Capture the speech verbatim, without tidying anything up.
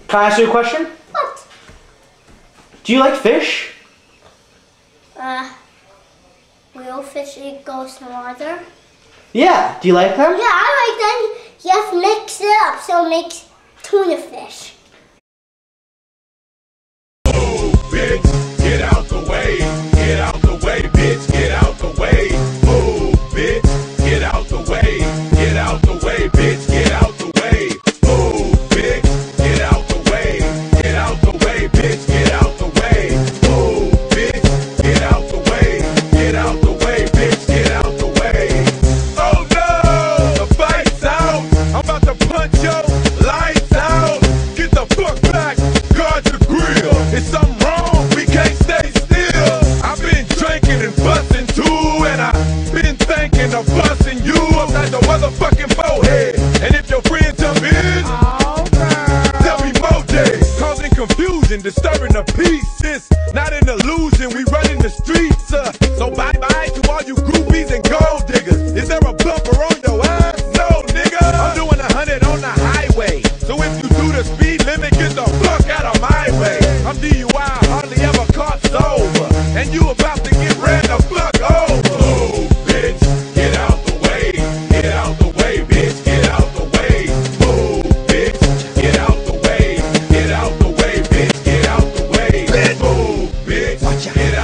Can I ask you a question? What? Do you like fish? Uh, real fish eat goes in the water. Yeah. Do you like them? Yeah, I like them. You have to mix it up so it makes tuna fish. Move, bitch, get out the way. Get out the way, bitch, get out the way. Move, bitch, get out the way. Get out the way, bitch, get out the way. Move, bitch, get out the way. Get out the way, bitch, get out the way. Move, bitch, get out the way. Get out the way, bitch, get out the way. Oh no, the fight's out. I'm about to punch your lights out. Get the fuck back, guard the grill. It's something wrong, we can't stay still. I've been drinking and busting too, and I've been thinking of busting you upside the motherfucking forehead. And if your friend jump in, tell me Mojay, causing confusion, disturbing the peace. It's not an illusion, we running the streets. Uh, so bye bye to all you groupies and gold diggers. Is there a bumper on your ass? No, nigga. I'm doing a hundred on the highway. So if you do the speed limit, get the fuck out of my way. I'm D U I, hardly ever caught sober, and you about to get ran the fuck over. Move, bitch, get out the way. Get out the way, bitch, get out the way. Move, bitch, get out the way. Get out the way, bitch, get out the way. Move, bitch, get